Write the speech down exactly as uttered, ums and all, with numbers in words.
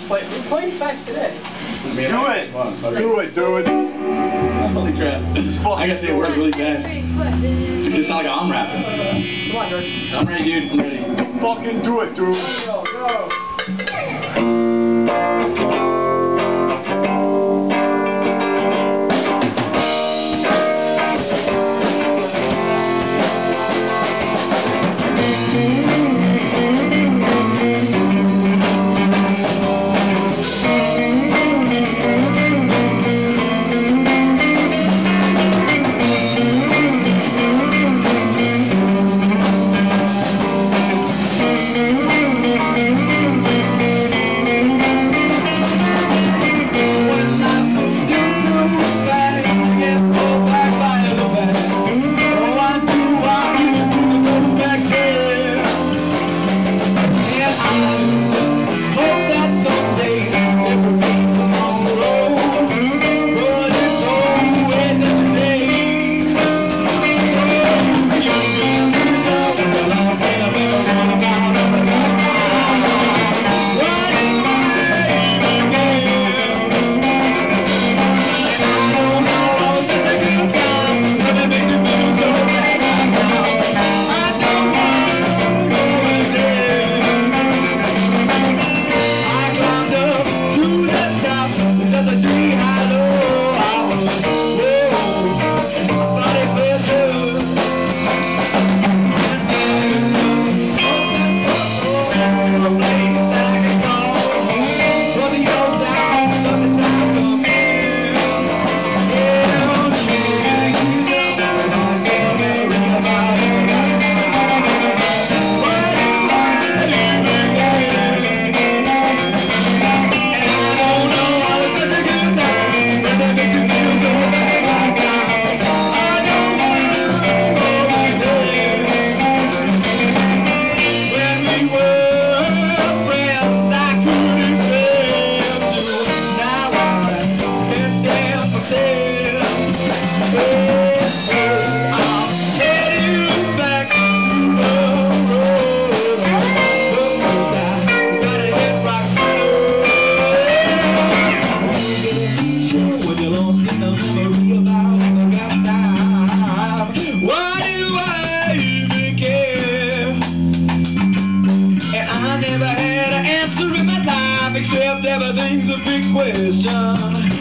play. We're playing fast today. Just do it. Do it, dude. Holy crap. I gotta say it works really fast. It just sounds like I'm rapping. Come on, George. I'm ready, dude. I'm ready. Fucking do it, dude. Go, go. Except everything's a big question.